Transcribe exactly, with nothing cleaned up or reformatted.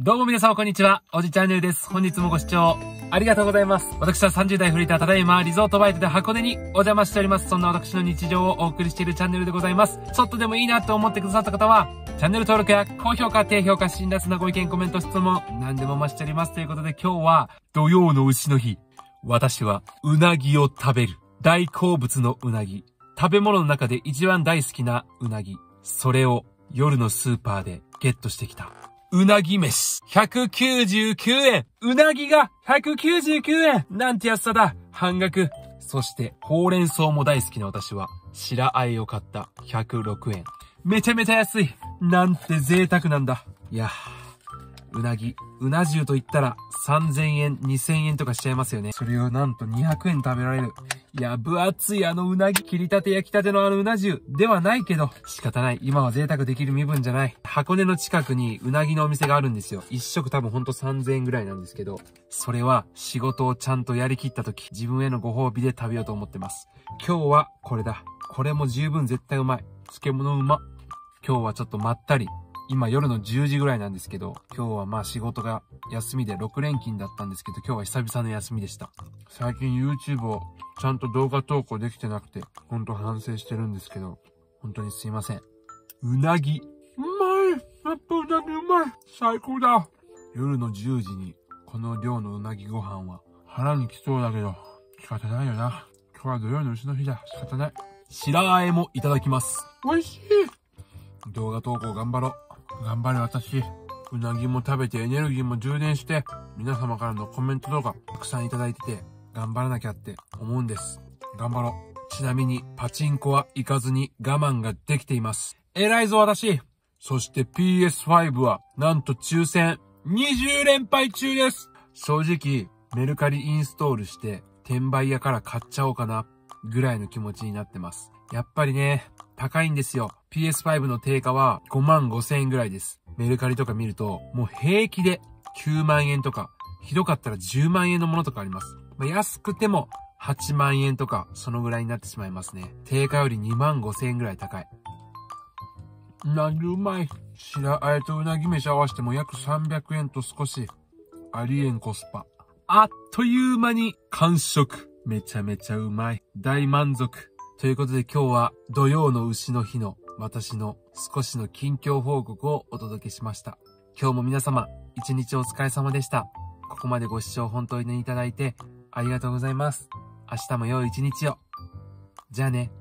どうも皆様こんにちは。おじチャンネルです。本日もご視聴ありがとうございます。私はさんじゅう代フリーターただいまリゾートバイトで箱根にお邪魔しております。そんな私の日常をお送りしているチャンネルでございます。ちょっとでもいいなと思ってくださった方は、チャンネル登録や高評価、低評価、辛辣なご意見、コメント、質問、何でもお待ちしております。ということで今日は土曜の丑の日。私はうなぎを食べる。大好物のうなぎ。食べ物の中で一番大好きなうなぎ。それを夜のスーパーでゲットしてきた。うなぎ飯。ひゃくきゅうじゅうきゅうえん。うなぎがひゃくきゅうじゅうきゅうえん。なんて安さだ。半額。そして、ほうれん草も大好きな私は、白あえを買ったひゃくろくえん。めちゃめちゃ安い。なんて贅沢なんだ。いやー、うなぎ、うな重と言ったらさんぜんえん、にせんえんとかしちゃいますよね。それをなんとにひゃくえん食べられる。いや、分厚いあのうなぎ、切りたて焼きたてのあのうな重ではないけど、仕方ない。今は贅沢できる身分じゃない。箱根の近くにうなぎのお店があるんですよ。一食多分ほんとさんぜんえんぐらいなんですけど、それは仕事をちゃんとやりきった時、自分へのご褒美で食べようと思ってます。今日はこれだ。これも十分絶対うまい。漬物うま。今日はちょっとまったり。今夜のじゅうじぐらいなんですけど、今日はまあ仕事が休みでろく連勤だったんですけど、今日は久々の休みでした。最近 YouTube をちゃんと動画投稿できてなくて、ほんと反省してるんですけど、本当にすいません。うなぎ。うまい。やっぱうなぎうまい。最高だ。夜のじゅうじにこの量のうなぎご飯は腹にきそうだけど、仕方ないよな。今日は土曜の丑の日だ。仕方ない。白あえもいただきます。美味しい。動画投稿頑張ろう。頑張る私。うなぎも食べてエネルギーも充電して、皆様からのコメント動画たくさんいただいてて、頑張らなきゃって思うんです。頑張ろう。ちなみに、パチンコは行かずに我慢ができています。偉いぞ私。そして ピーエスファイブ は、なんと抽選にじゅう連敗中です。正直、メルカリインストールして、転売屋から買っちゃおうかな、ぐらいの気持ちになってます。やっぱりね、高いんですよ。ピーエスファイブ の定価はごまんごせんえんぐらいです。メルカリとか見ると、もう平気できゅうまんえんとか、ひどかったらじゅうまんえんのものとかあります。まあ、安くてもはちまんえんとか、そのぐらいになってしまいますね。定価よりにまんごせんえんぐらい高い。うなぎうまい。白あえとうなぎ飯合わせても約さんびゃくえんと少し、ありえんコスパ。あっという間に完食。めちゃめちゃうまい。大満足。ということで今日は土曜の丑の日の私の少しの近況報告をお届けしました。今日も皆様一日お疲れ様でした。ここまでご視聴本当にいただいてありがとうございます。明日も良い一日を。じゃあね。